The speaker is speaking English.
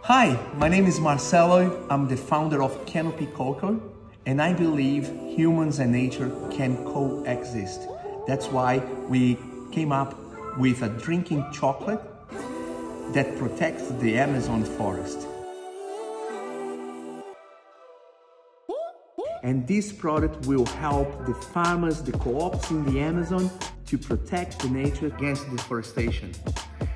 Hi, my name is Marcelo. I'm the founder of Canopy Cocoa, and I believe humans and nature can coexist. That's why we came up with a drinking chocolate that protects the Amazon forest. And this product will help the farmers, the co-ops in the Amazon to protect the nature against deforestation.